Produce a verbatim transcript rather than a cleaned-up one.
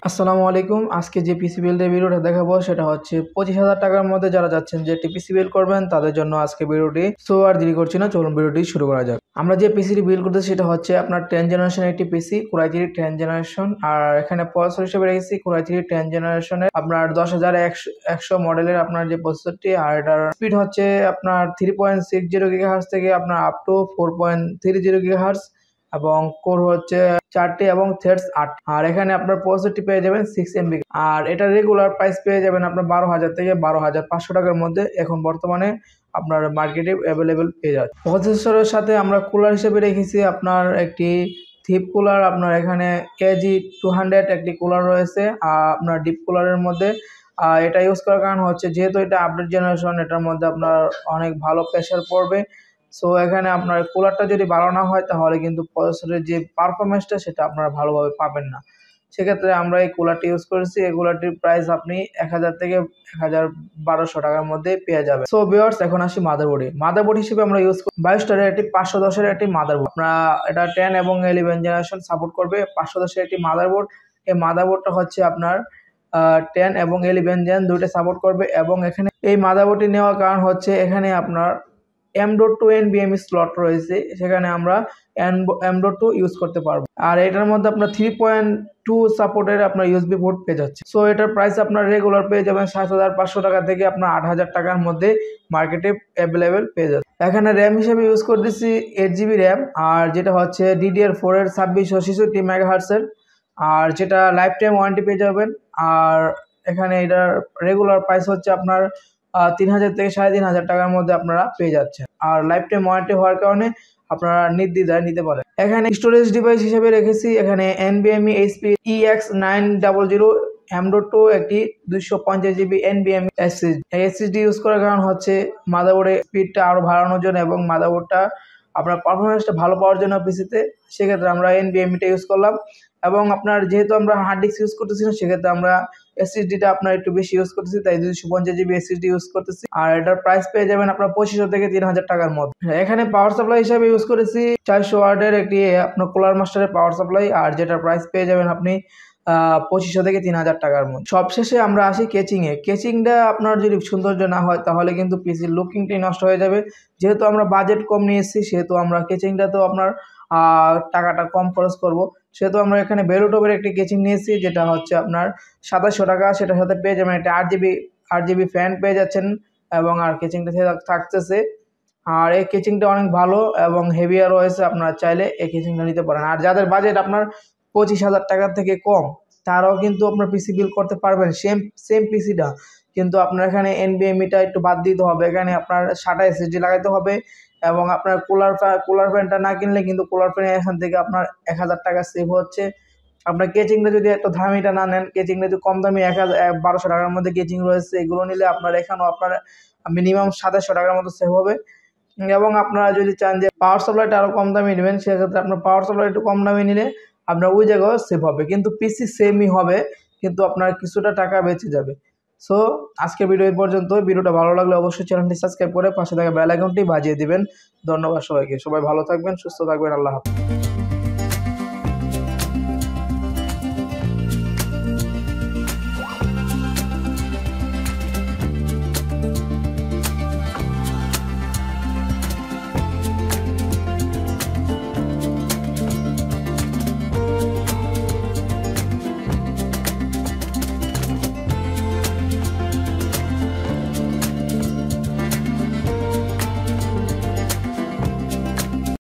আসসালামু আলাইকুম। আজকে যে পিসি বিল্ডের ভিডিওটা দেখাবো সেটা হচ্ছে পঁচিশ হাজার টাকার মধ্যে যারা যাচ্ছেন যে একটি পিসি বিল্ড করবেন তাদের জন্য আজকে ভিডিওটি। সো আর দেরি করছি না, চলুন ভিডিওটি শুরু করা যাক। আমরা যে পিসিটি বিল্ড করতেছি সেটা হচ্ছে আপনার টেন জেনারেশনের একটি PC, core i three ten generation. আর এখানে প্রসেসর হিসেবে রেখেছি কোরাই থ্রি টেন জেনারেশনের আপনার দশ হাজার একশো একশো মডেলের আপনার যে প্রসেসরটি। আর এটার স্পিড হচ্ছে আপনার three point six zero gigahertz থেকে আপনার up to four point three zero gigahertz এবং কোর হচ্ছে চারটি এবং থ্রেডস আট। আর এখানে আপনার প্রসেসরটি পেয়ে যাবেন সিক্স এমবি। আর এটা রেগুলার প্রাইস পেয়ে যাবেন আপনার বারো হাজার থেকে বারো হাজার পাঁচশো টাকার মধ্যে এখন বর্তমানে আপনার মার্কেটে অ্যাভেলেবেল পেয়ে যাচ্ছে। প্রসেসরের সাথে আমরা কুলার হিসেবে রেখেছি আপনার একটি থিপ কুলার। আপনার এখানে কেজি টু হান্ড্রেড একটি কুলার রয়েছে আপনার ডিপ কুলারের মধ্যে। এটা ইউজ করার কারণ হচ্ছে যেহেতু এটা আপডেট জেনারেশন, এটার মধ্যে আপনার অনেক ভালো প্রেশার পড়বে। সো এখানে আপনার কুলারটা যদি ভালো না হয় তাহলে কিন্তু প্রসেসরের যে পারফরমেন্সটা সেটা আপনারা ভালোভাবে পাবেন না। সেক্ষেত্রে আমরা এই কুলারটি ইউজ করেছি। এই কুলারটির প্রাইস আপনি এক হাজার থেকে এক হাজার বারোশো টাকার মধ্যে পেয়ে যাবেন। সো ভিউয়ার্স, এখন আসি মাদারবোর্ডে। মাদারবোর্ড হিসেবে আমরা ইউজ করি বায়োস্টারের একটি পাঁচশো দশের একটি মাদারবোর্ড। আপনারা এটা টেন এবং ইলেভেন জেনারেশন সাপোর্ট করবে। পাঁচশো দশের একটি মাদারবোর্ড। এই মাদারবোর্ডটা হচ্ছে আপনার টেন এবং ইলেভেন জেন দুইটা সাপোর্ট করবে। এবং এখানে এই মাদারবোর্ডটি নেওয়ার কারণ হচ্ছে এখানে আপনার M dot two NVMe slot রয়েছে, সেখানে আমরা এম ডট টু ইউজ করতে পারবো। আর এটার মধ্যে আপনার থ্রি পয়েন্ট টু সাপোর্টের আপনার ইউএসবি পোর্ট পেয়ে যাচ্ছে। সো এটার প্রাইস আপনার রেগুলার পেয়ে যাবেন সাত হাজার পাঁচশো টাকা থেকে আপনার আট হাজার টাকার মধ্যে মার্কেটে অ্যাভেলেবেল পেয়ে যাচ্ছে। এখানে র্যাম হিসেবে ইউজ করতেছি এইট জিবি র্যাম, আর যেটা হচ্ছে ডিডিআর ফোর এর ছাব্বিশশো ছেষট্টি মেগাহার্টজের, আর যেটা লাইফ টাইম ওয়ারেন্টি পেয়ে যাবেন। আর এখানে এটার রেগুলার প্রাইস হচ্ছে আপনার তিন হাজার থেকে সাড়ে তিন হাজার টাকার মধ্যে আপনারা পেয়ে যাচ্ছেন। আর লাইফ টাইম ওয়ারেন্টি হওয়ার কারণে আপনারা নির্দ্বিধায় নিতে পারেন। এখানে স্টোরেজ ডিভাইস হিসেবে রেখেছি এখানে NVMe HP E X nine double zero M dot two একটি দুইশো পঞ্চাশ জিবি এনভিএমই এসএসডি। এই এসএসডি ইউজ করার কারণ হচ্ছে মাদারবোর্ডের স্পিডটা আরো বাড়ানোর জন্য এবং মাদারবোর্ডটা আপনার পারফরমেন্সটা ভালো পাওয়ার জন্য পিসিতে। সেক্ষেত্রে আমরা এনভিএমইটা ইউজ করলাম। এবং আপনার যেহেতু আমরা হার্ড ডিস্ক ইউজ করতেছি না, সেক্ষেত্রে আমরা এসএসডিটা আপনার একটু বেশি ইউজ করতেছি, তাই দুইশো পঞ্চাশ জিবি এসএসডি ইউজ করতেছি। আর এটার প্রাইস পেয়ে যাবেন আপনার পঁচিশশো থেকে তিন হাজার টাকার মধ্যে। এখানে পাওয়ার সাপ্লাই হিসাবে ইউজ করেছি চারশো ওয়াটের একটি আপনার কুলার মাস্টারের পাওয়ার সাপ্লাই, আর যেটার প্রাইস পেয়ে যাবেন আপনি আহ পঁচিশশো থেকে তিন হাজার টাকার মধ্যে। সবশেষে আমরা আসি কেচিং এ। কেচিংটা আপনার যদি সৌন্দর্য না হয় তাহলে কিন্তু পিসির লুকিংটাই নষ্ট হয়ে যাবে। যেহেতু আমরা বাজেট কম নিয়ে এসেছি সেহেতু আমরা কেচিংটা তো আপনার আহ টাকাটা কম খরচ করব, সেহেতু আমরা এখানে ভ্যালুটপের একটি কেচিং নিয়েছি যেটা হচ্ছে আপনার সাতাশশো টাকা। সেটার সাথে পেয়ে যাবেন একটা আট জিবি আট জিবি ফ্যান পেয়ে যাচ্ছেন এবং আর কেচিংটা থাকতেছে। আর এই কেচিংটা অনেক ভালো এবং হেভিয়ার রয়েছে, আপনারা চাইলে এই কেচিংটা নিতে পারেন। আর যাদের বাজেট আপনার পঁচিশ হাজার টাকার থেকে কম তারাও কিন্তু আপনার পিসি বিল্ড করতে পারবেন সেম সেম পিসিটা, কিন্তু আপনার এখানে এনভিএমইটা একটু বাদ দিতে হবে। এখানে আপনার সাটা এসএসডি লাগাতে হবে এবং আপনার কুলার কুলার ফ্যানটা না কিনলে কিন্তু কুলার ফ্যান এখান থেকে আপনার এক হাজার টাকা সেভ হচ্ছে। আপনার কেচিংটা যদি একটু দামিটা না নেন, কেচিংটা যদি কম দামি এক হাজার বারোশো টাকার মধ্যে কেচিং রয়েছে, এগুলো নিলে আপনার এখানেও আপনার মিনিমাম সাতাশশো টাকার মতো সেভ হবে। এবং আপনারা যদি চান যে পাওয়ার সাপ্লাইটা আরও কম দামি নেবেন, সেক্ষেত্রে আপনার পাওয়ার সাপ্লাই একটু কম দামি নিলে আপনার ওই জায়গাও সেভ হবে, কিন্তু পিসি সেমই হবে, কিন্তু আপনার কিছুটা টাকা বেঁচে যাবে। সো আজকের ভিডিও এই পর্যন্ত। ভিডিওটা ভালো লাগলে অবশ্যই চ্যানেলটি সাবস্ক্রাইব করে পাশে থাকা বেল আইকনটি বাজিয়ে দিবেন। ধন্যবাদ সবাইকে। সবাই ভালো থাকবেন, সুস্থ থাকবেন। আল্লাহ হাফেজ।